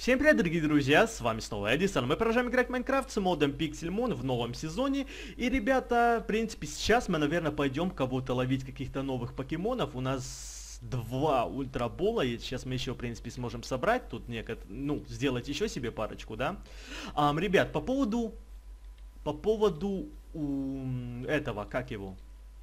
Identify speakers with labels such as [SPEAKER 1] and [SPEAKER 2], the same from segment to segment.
[SPEAKER 1] Всем привет, дорогие друзья, с вами снова Эдисон. Мы продолжаем играть в Майнкрафт с модом Pixelmon в новом сезоне. И, ребята, в принципе, сейчас мы, наверное, пойдем кого-то ловить, каких-то новых покемонов. У нас два ультрабола, и сейчас мы еще, в принципе, сможем собрать тут сделать еще себе парочку, да? Ребят, по поводу этого, как его?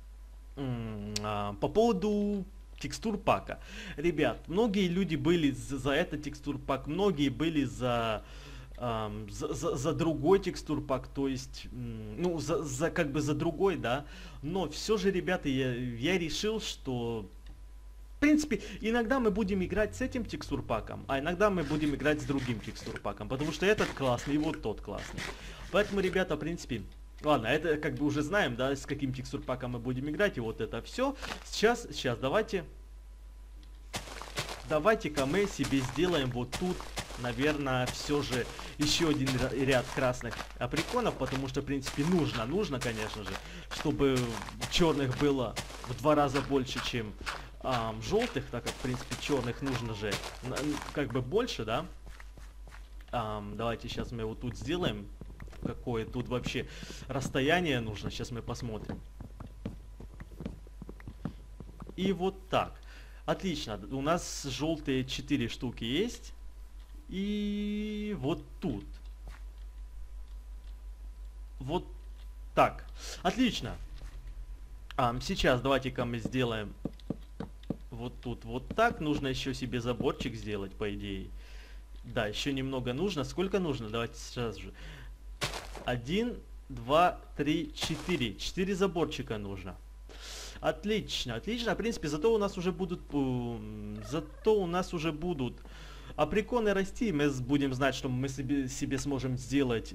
[SPEAKER 1] По поводу текстур пака. Ребят, многие люди были за этот текстур пак, многие были за другой текстур пак, то есть, за другой, да. Но все же, ребята, я решил, что в принципе, иногда мы будем играть с этим текстур паком, а иногда мы будем играть с другим текстур паком, потому что этот классный и вот тот классный. Поэтому, ребята, в принципе, ладно, это как бы уже знаем, да, с каким текстур паком мы будем играть, и вот это все. Сейчас, давайте-ка мы себе сделаем вот тут, наверное, все же еще один ряд красных априконов, потому что, в принципе, нужно, конечно же, чтобы черных было в 2 раза больше, чем желтых, так как, в принципе, черных нужно же как бы больше, да. Давайте сейчас мы вот тут сделаем. Какое тут вообще расстояние нужно, сейчас мы посмотрим. И вот так. Отлично, у нас желтые 4 штуки есть. И вот тут. Вот так. Отлично. Сейчас давайте-ка мы сделаем вот тут вот так. Нужно еще себе заборчик сделать, по идее. Да, еще немного нужно. Сколько нужно? Давайте сразу же. 1, 2, 3, 4. 4 заборчика нужно. Отлично, отлично. В принципе, зато у нас уже будут априконы расти. И мы будем знать, что мы себе сможем сделать,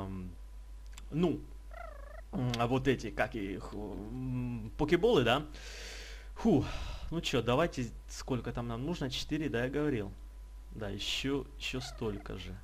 [SPEAKER 1] вот эти, как их, покеболы, да? Фу. Ну что, давайте, сколько там нам нужно? 4, да, я говорил. Да, еще столько же.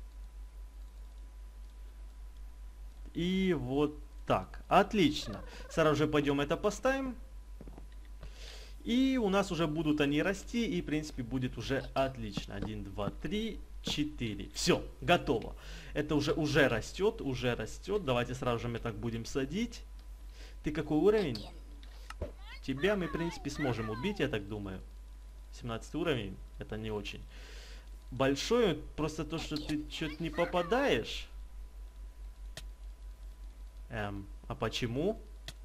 [SPEAKER 1] И вот так. Отлично. Сразу же пойдем это поставим. И у нас уже будут они расти. И, в принципе, будет уже отлично. 1, 2, 3, 4. Все, готово. Это уже растет, Давайте сразу же мы так будем садить. Ты какой уровень? Тебя мы, в принципе, сможем убить, я так думаю. 17 уровень. Это не очень большой. Просто то, что ты что-то не попадаешь. А почему?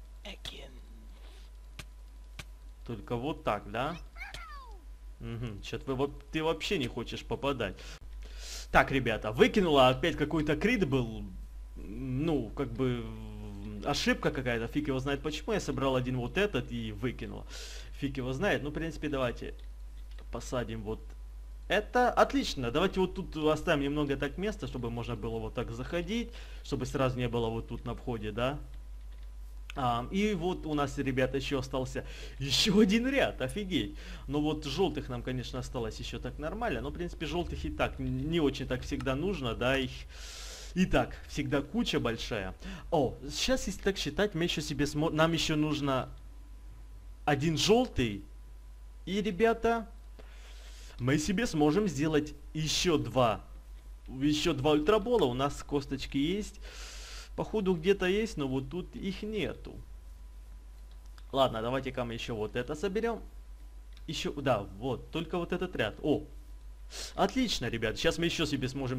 [SPEAKER 1] Только вот так, да? Угу. Что-то ты вообще не хочешь попадать. Так, ребята, выкинула опять какой-то крит был. Ну, как бы ошибка какая-то. Фиг его знает почему. Я собрал один вот этот и выкинула. Фиг его знает. Ну, в принципе, давайте посадим вот это. Отлично. Давайте вот тут оставим немного так места, чтобы можно было вот так заходить. Чтобы сразу не было вот тут на входе, да? И вот у нас, ребята, еще остался еще один ряд, офигеть. Но вот желтых нам, конечно, осталось еще так нормально. Но, в принципе, желтых и так не очень так всегда нужно, да, их и так всегда куча большая. О, сейчас, если так считать, мы еще себе нам еще нужно один желтый. И, ребята, мы себе сможем сделать еще два ультрабола. У нас косточки есть. Походу где-то есть, но вот тут их нету. Ладно, давайте-ка мы еще вот это соберем. Еще, да, вот, только вот этот ряд. О, отлично, ребят. Сейчас мы еще себе сможем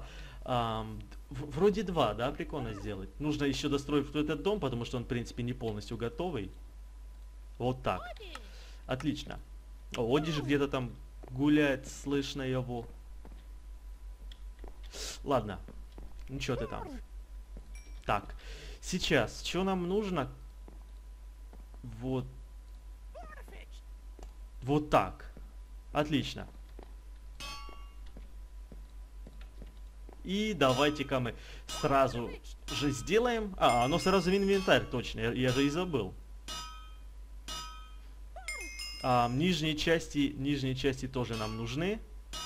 [SPEAKER 1] вроде два, да, прикольно сделать. Нужно еще достроить этот дом, потому что он, в принципе, не полностью готовый. Вот так. Отлично. О, Оди же где-то там гуляет, слышно его. Ладно, ну что ты там? Так, сейчас, что нам нужно? Вот. Вот так. Отлично. И давайте-ка мы сразу же сделаем... оно сразу в инвентарь, точно, я же и забыл. Нижние части тоже нам нужны.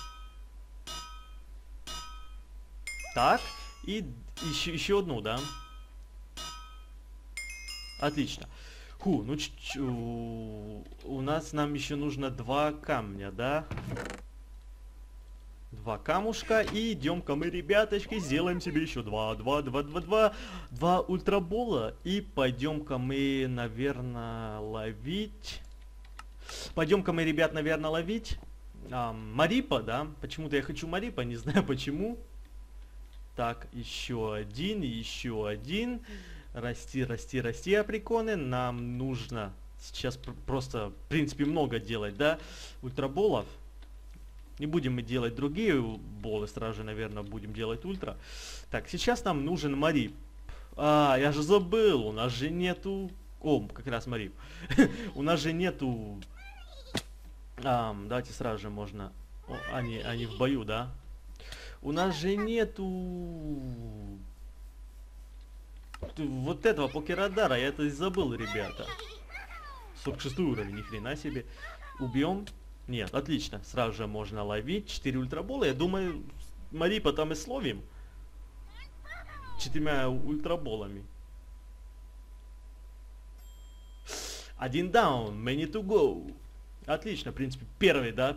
[SPEAKER 1] Так, и еще одну, да? Отлично. Фу, ну, у нас нам еще нужно 2 камня, да? 2 камушка. И идем-ка мы, ребяточки, сделаем себе еще 2 ультрабола. И пойдем-ка мы, наверное, ловить. Пойдем-ка мы, ребят, наверное, ловить. Марипа, да? Почему-то я хочу Марипа, не знаю почему. Так, еще один, еще один. Расти, расти, расти, априконы. Нам нужно сейчас просто, в принципе, много делать, да? Ультраболов. Не будем мы делать другие болы, сразу же, наверное, будем делать ультра. Так, сейчас нам нужен Марип. Я же забыл, у нас же нету... как раз Марип. У нас же нету... давайте сразу же можно... Они в бою, да? У нас же нету... Вот этого покерадара, я это забыл, ребята. 46 уровень, ни хрена себе. Убьем? Нет, отлично. Сразу же можно ловить 4 ультрабола. Я думаю, Марипа там и словим. 4 ультраболами. 1 даун, many to go. Отлично, в принципе, первый, да,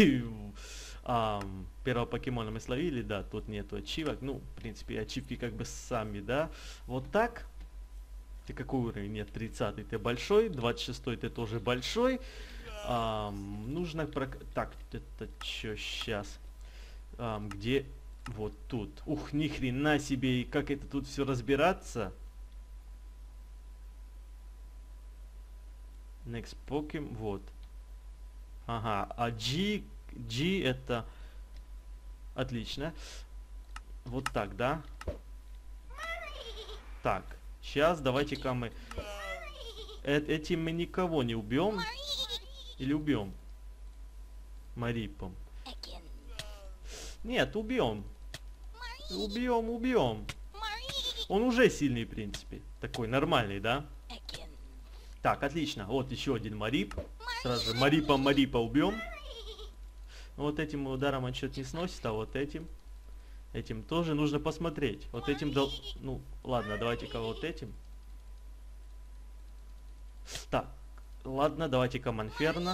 [SPEAKER 1] первого покемона мы словили, да, тут нету ачивок. Ну, в принципе, ачивки как бы сами, да. Вот так. Ты какой уровень? Нет, 30-й ты большой, 26-й ты тоже большой. Нужно... Так, это что сейчас? Где? Вот тут. Ух, ни хрена себе, и как это тут все разбираться? Next Pokemon, вот. Ага, а G это... Отлично. Вот так, да? Так, сейчас давайте-ка мы... Этим мы никого не убьем. Или убьем? Марипом. Нет, убьем. Убьем. Он уже сильный, в принципе. Такой нормальный, да? Так, отлично. Вот еще один Марип. Сразу же Марипа убьем. Вот этим ударом он что-то не сносит, а вот этим. Этим тоже нужно посмотреть. Вот этим дал... Ну, ладно, давайте-ка вот этим. Так, ладно, давайте-ка Монферно.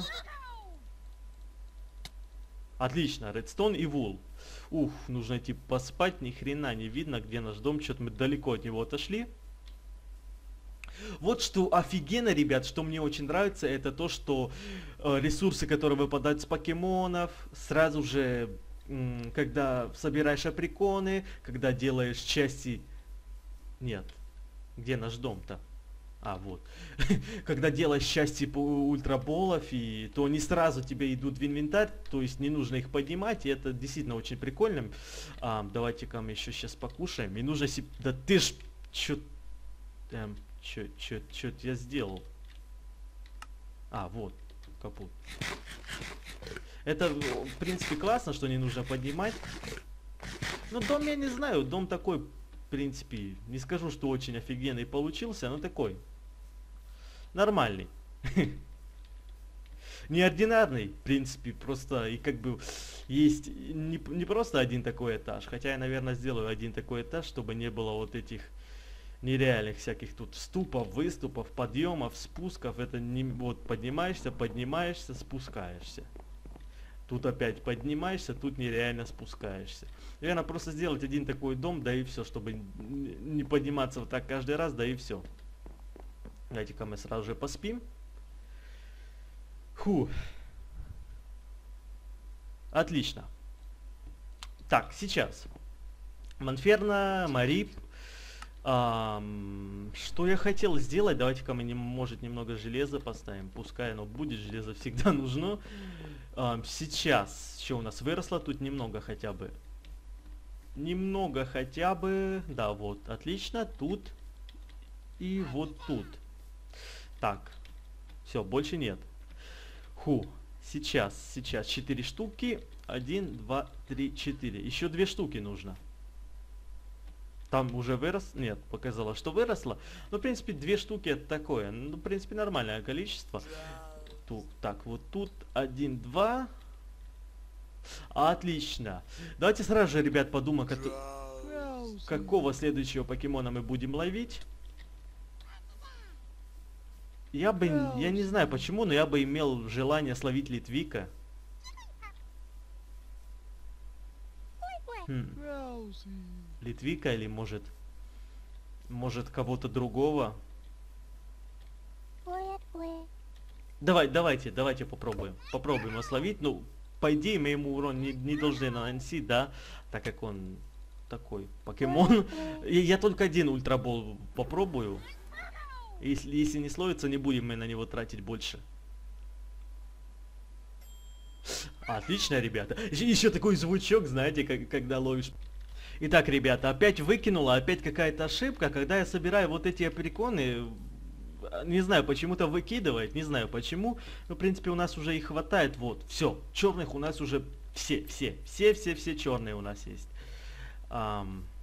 [SPEAKER 1] Отлично, Редстоун и Вул. Ух, нужно идти поспать, ни хрена не видно, где наш дом. Что-то мы далеко от него отошли. Вот что офигенно, ребят, что мне очень нравится, это то, что ресурсы, которые выпадают с покемонов, сразу же, когда собираешь априконы, когда делаешь части... Нет, где наш дом-то? Вот. Когда делаешь части по ультраболов, то они сразу тебе идут в инвентарь, то есть не нужно их поднимать, и это действительно очень прикольно. Давайте-ка мы еще сейчас покушаем. И нужно себе... Да ты ж... Чё я сделал? Вот, капут. Это, в принципе, классно, что не нужно поднимать. Но дом, я не знаю, дом такой, в принципе, не скажу, что очень офигенный получился, но такой. Нормальный. Неординарный, в принципе, просто, и как бы, есть не просто один такой этаж, хотя я, наверное, сделаю один такой этаж, чтобы не было вот этих нереальных всяких тут вступов, выступов, подъемов, спусков. Это не вот поднимаешься, спускаешься. Тут опять поднимаешься, тут нереально спускаешься. Наверное, просто сделать один такой дом, да и все, чтобы не подниматься вот так каждый раз, да и все. Давайте-ка мы сразу же поспим. Отлично. Так, сейчас. Монферно, Марип. Что я хотел сделать? Давайте-ка мы, может, немного железа поставим. Пускай оно будет, железо всегда нужно. Сейчас, что у нас выросло? Тут немного хотя бы. Да, вот, отлично. Тут и вот тут. Так, все, больше нет. Сейчас 4 штуки. 1, 2, 3, 4. Еще 2 штуки нужно. Там уже вырос? Нет, показало, что выросло. Но, в принципе, 2 штуки это такое. Ну, в принципе, нормальное количество. Так, вот тут 1, 2. Отлично. Давайте сразу же, ребят, подумаем, какого следующего покемона мы будем ловить. Я не знаю почему, но я бы имел желание словить Литвика. Хм. Литвика или может кого-то другого? Давайте попробуем. Попробуем его словить. Ну, по идее, мы ему урон не должны наносить, да? Так как он такой покемон. Я только один ультрабол попробую. Если не словится, не будем мы на него тратить больше. Отлично, ребята. Еще такой звучок, знаете, когда ловишь. Итак, ребята, опять выкинула, опять какая-то ошибка. Когда я собираю вот эти априконы, не знаю, почему-то выкидывает, не знаю почему. Но, в принципе, у нас уже их хватает. Вот, все, черных у нас уже все черные у нас есть. А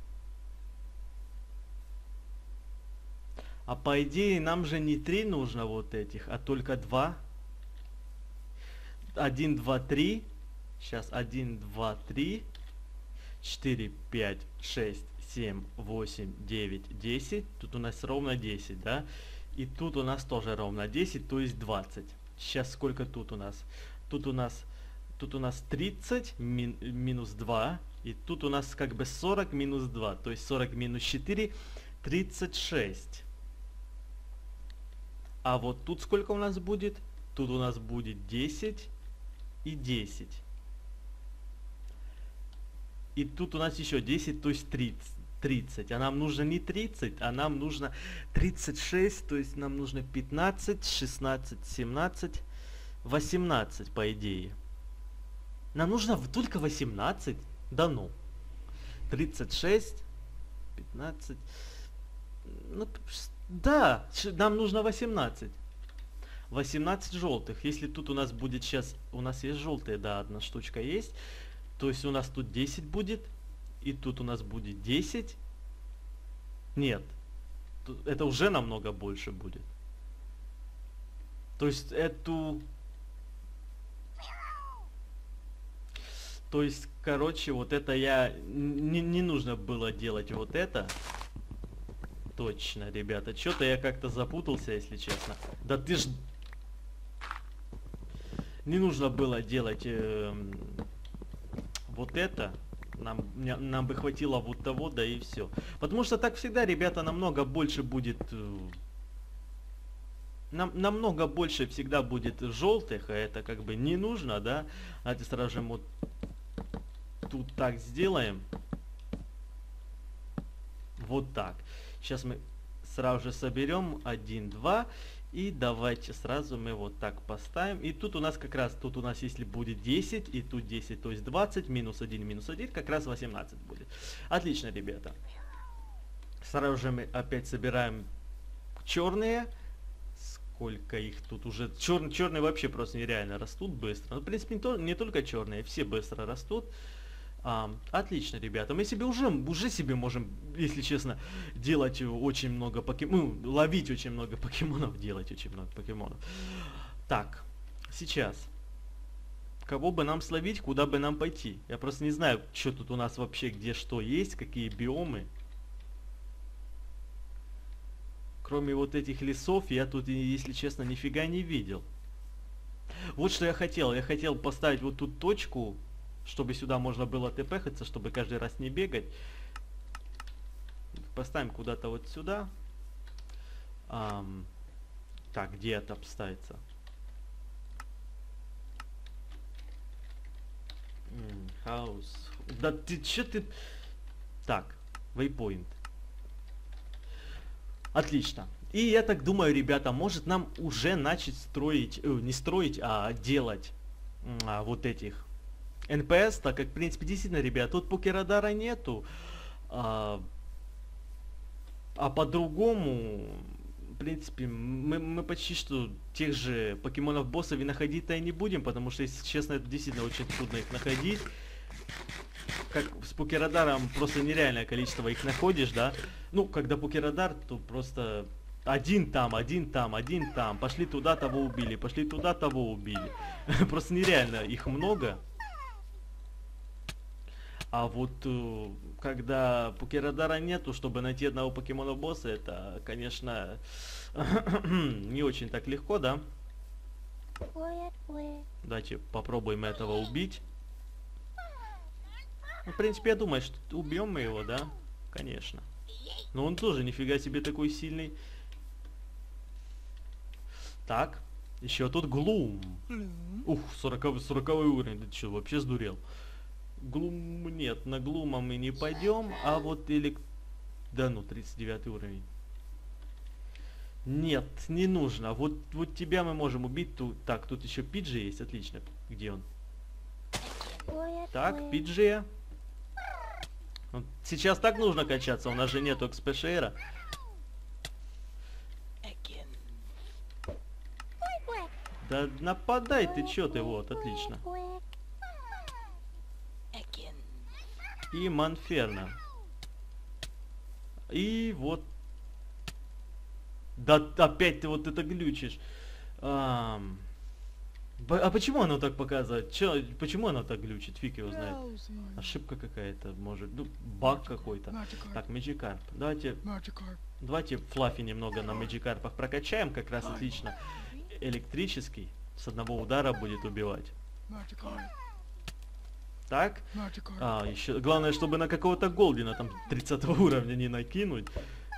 [SPEAKER 1] по идее, нам же не 3 нужно вот этих, а только 2. 1, 2, 3. Сейчас 1, 2, 3. 4, 5, 6, 7, 8, 9, 10. Тут у нас ровно 10, да? И тут у нас тоже ровно 10, то есть 20. Сейчас сколько тут у нас? Тут у нас 30 минус 2. И тут у нас как бы 40 минус 2. То есть 40 минус 4, 36. А вот тут сколько у нас будет? Тут у нас будет 10 и 10. И тут у нас еще 10, то есть 30. А нам нужно не 30, а нам нужно 36. То есть нам нужно 15, 16, 17, 18, по идее. Нам нужно только 18. Да ну. 36, 15. Ну, да, нам нужно 18. 18 желтых. Если тут у нас будет сейчас... У нас есть желтые, да, одна штучка есть. То есть у нас тут 10 будет. И тут у нас будет 10. Нет. Это уже намного больше будет. То есть эту... То есть, короче, вот это я... Не нужно было делать вот это. Точно, ребята. Что-то я как-то запутался, если честно. Да ты ж... Не нужно было делать вот это. Нам бы хватило вот того, да и все. Потому что так всегда, ребята, намного больше будет... намного больше всегда будет желтых, а это как бы не нужно, да? Давайте сразу же вот тут так сделаем. Вот так. Сейчас мы сразу же соберем 1, 2. И давайте сразу мы вот так поставим. И тут у нас как раз, тут у нас если будет 10, и тут 10, то есть 20, минус 1, как раз 18 будет. Отлично, ребята. Сразу же мы опять собираем черные. Сколько их тут уже. Черные вообще просто нереально растут быстро. Ну, в принципе, не только черные, все быстро растут. Отлично, ребята. Мы себе уже себе можем, если честно, делать очень много покемонов. Ну, ловить очень много покемонов, делать очень много покемонов. Так, сейчас. Кого бы нам словить, куда бы нам пойти? Я просто не знаю, что тут у нас вообще, где что есть, какие биомы. Кроме вот этих лесов, я тут, если честно, нифига не видел. Вот что я хотел. Я хотел поставить вот тут точку, чтобы сюда можно было тпхаться, чтобы каждый раз не бегать. Поставим куда-то вот сюда. Так, где это обставится? Хаус. Да ты чё ты... Так, waypoint. Отлично. И я так думаю, ребята, может нам уже начать строить... не строить, а делать вот этих... НПС, так как, в принципе, действительно, ребят, тут покерадара нету. А по-другому, в принципе, мы почти что тех же покемонов-боссов и находить-то и не будем, потому что, если честно, это действительно очень трудно их находить. Как с покерадаром просто нереальное количество их находишь, да? Ну, когда покерадар, то просто... Один там, один там, один там. Пошли туда, того убили, пошли туда, того убили. Просто нереально, их много. А вот когда покерадара нету, чтобы найти одного покемона-босса, это, конечно, не очень так легко, да? Давайте попробуем этого убить. Ну, в принципе, я думаю, что убьем мы его, да? Конечно. Но он тоже нифига себе такой сильный. Так, еще тут Глум. Ух, 40 уровень, ты что, вообще сдурел? Глум нет, на Глума мы не пойдем, а вот Да ну, 39 уровень. Нет, не нужно. Вот тебя мы можем убить. Так, тут еще Пиджи есть, отлично. Где он? Так, Пиджи. Вот сейчас так нужно качаться, у нас же нету экспешера. Да нападай ты, чё ты, вот, отлично. И Манферно. И вот. Да опять ты вот это глючишь. А почему оно так показывает? Почему оно так глючит? Фиг его знает. Ошибка какая-то, может. Ну, баг какой-то. Так, Magikarp. Давайте Флаффи немного на Magikarp'ах прокачаем. Как раз отлично. Электрический. С одного удара будет убивать. Так. Еще главное, чтобы на какого-то Голдина там 30 уровня не накинуть.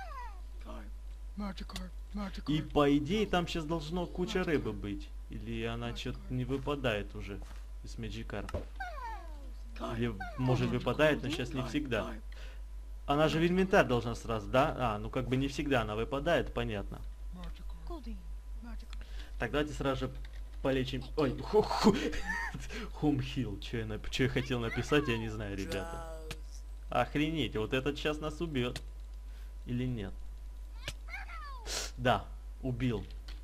[SPEAKER 1] И по идее там сейчас должно куча рыбы быть. Или она что-то не выпадает уже из Magikarp. Или может выпадает, но сейчас не всегда. Она же в инвентарь должна сразу, да? Ну как бы не всегда она выпадает, понятно. Так, давайте сразу же полечим. Ой, Хумхил. Что я хотел написать, я не знаю, ребята. Охренеть, вот этот сейчас нас убьет. Или нет? Да, убил.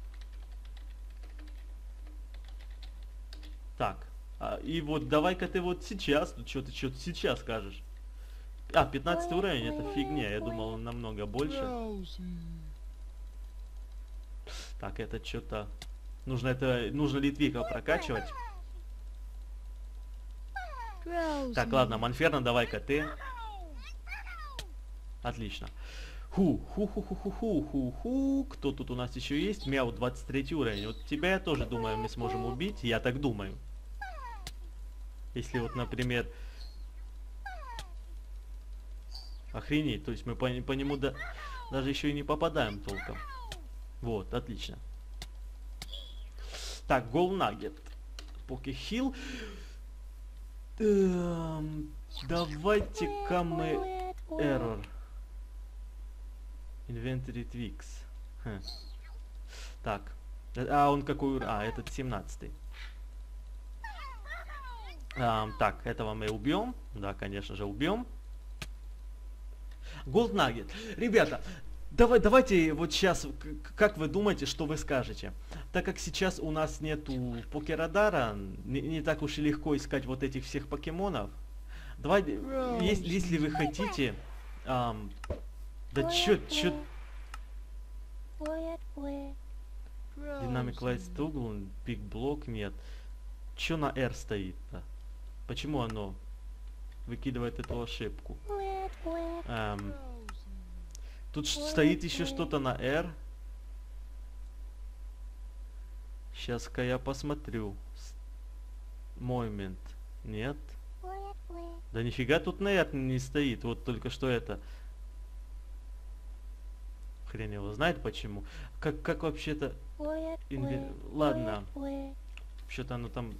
[SPEAKER 1] Так, и вот давай-ка ты вот сейчас, что-то сейчас скажешь. 15 уровень, это фигня, я думал намного больше. Так, это что-то... Нужно Литвика прокачивать. Так, ладно, Манферно, давай-ка ты. Отлично. Ху-ху-ху-ху-ху-ху-ху. Кто тут у нас еще есть? Мяу, 23 уровень. Вот тебя я тоже думаю, мы сможем убить. Я так думаю. Если вот, например... Охренеть, то есть мы по нему даже еще и не попадаем толком. Вот, отлично. Так, Голнагет. Покехил. Давайте-ка мы... Error. Inventory Tweaks. Так. Он какой... этот 17-й. Так, этого мы убьем. Да, конечно же, убьем. Gold Nugget. Ребята, давайте вот сейчас, как вы думаете, что вы скажете? Так как сейчас у нас нету покерадара, не так уж и легко искать вот этих всех покемонов. Давайте, если вы хотите... Да чё... Динамик Light Stuggle, Big Block нет. Чё на R стоит-то? Почему оно выкидывает эту ошибку? Тут стоит еще что-то на R. Сейчас-ка я посмотрю. Момент. Нет. Да нифига тут на R не стоит. Вот только что это... Хрен его знает почему. Как вообще-то... Ладно. Что-то оно там...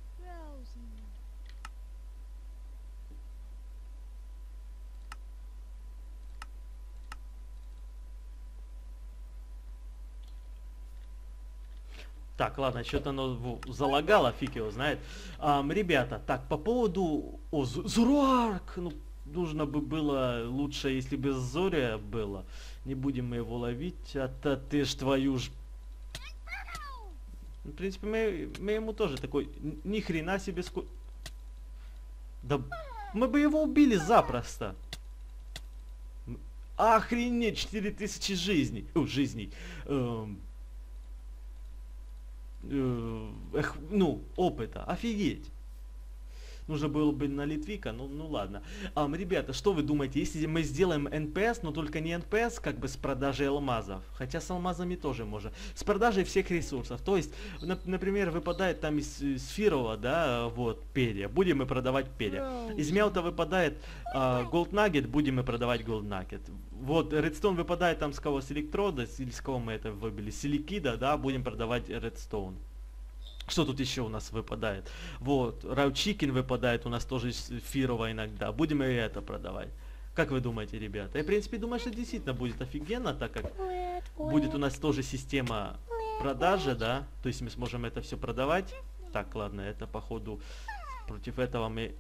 [SPEAKER 1] Так, ладно, что-то оно залагало, фиг его знает. Ребята, так, по поводу... Зуруарк! Ну, нужно бы было лучше, если бы Зоря было. Не будем мы его ловить. Ты ж твою ж... В принципе, мы ему тоже такой... Ни хрена себе Да мы бы его убили запросто. Охренеть, 4000 жизней. Жизней. Ну, опыта. Офигеть. нужно было бы на Литвика, ну ладно. Ребята, что вы думаете, если мы сделаем НПС, но только не НПС, как бы с продажей алмазов, хотя с алмазами тоже можно, с продажей всех ресурсов, то есть, например, выпадает там из сфирового, да, вот, перья, будем мы продавать перья. Из мелта выпадает Gold Nugget, будем мы продавать Gold Nugget. Вот, Redstone выпадает там с кого, с электрода, или с кого мы это выбили, с Ликида, да, будем продавать Redstone. Что тут еще у нас выпадает? Вот, Raw Chicken выпадает у нас тоже фирово иногда. Будем и это продавать. Как вы думаете, ребята? Я, в принципе, думаю, что действительно будет офигенно, так как будет у нас тоже система продажи, да? То есть мы сможем это все продавать. Так, ладно, это походу против этого мы...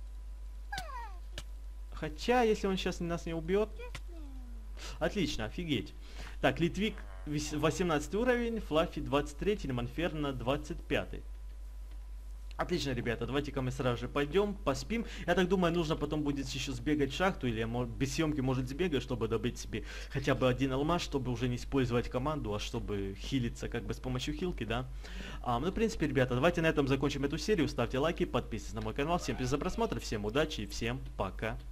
[SPEAKER 1] Хотя, если он сейчас нас не убьет... Отлично, офигеть. Так, Литвик 18 уровень, Флаффи 23, Монферна 25. Отлично, ребята, давайте-ка мы сразу же пойдем, поспим. Я так думаю, нужно потом будет еще сбегать в шахту, или без съемки может сбегать, чтобы добыть себе хотя бы один алмаз, чтобы уже не использовать команду, а чтобы хилиться как бы с помощью хилки, да. Ну, в принципе, ребята, давайте на этом закончим эту серию. Ставьте лайки, подписывайтесь на мой канал. Всем спасибо за просмотр, всем удачи и всем пока.